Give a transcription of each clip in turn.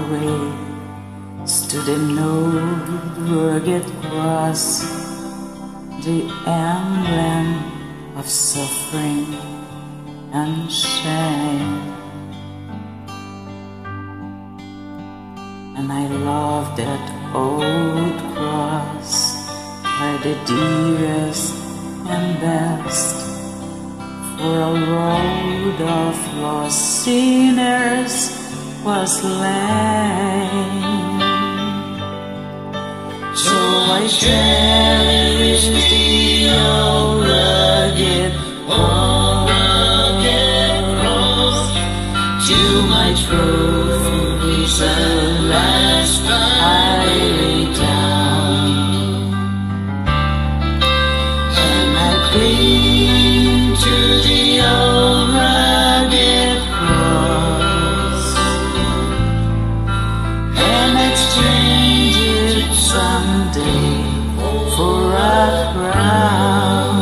way stood an old rugged cross, the emblem of suffering and shame. And I love that old cross, where the dearest and best for a road of lost sinners was laid. So I cherish the old rugged cross till my trophies at last I lay down, and I cling to the old rugged cross and exchange it someday for a crown.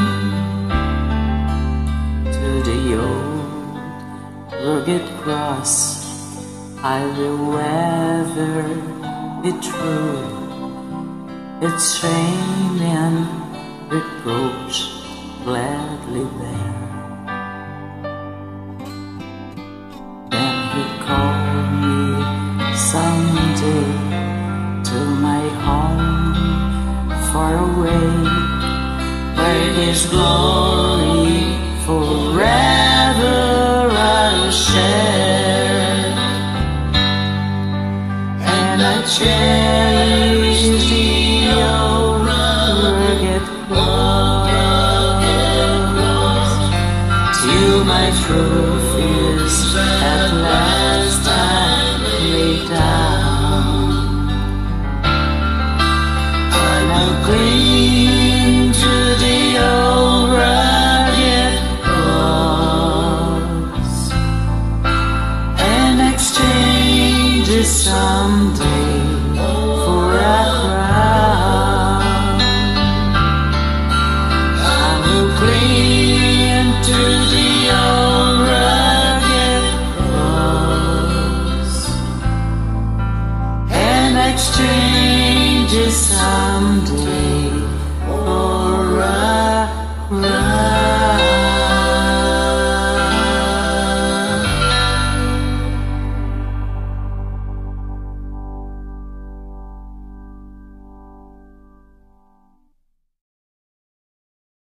To the old rugged cross I will weather it through its shame and reproach gladly bear. Then he called me someday to my home far away, where his glory forever I'll share. And I cherish the old rugged cross till my trophies at last I lay down, and I'll cling to the old rugged cross and exchange it someday for a crown. I will cling to the old rugged cross and exchange it someday